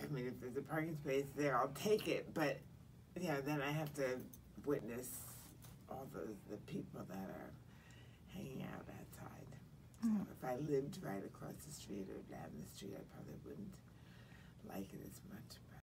I mean, if there's a parking space there, I'll take it, but, you know, then I have to witness all the people that are hanging out outside. So if I lived right across the street or down the street, I probably wouldn't like it as much.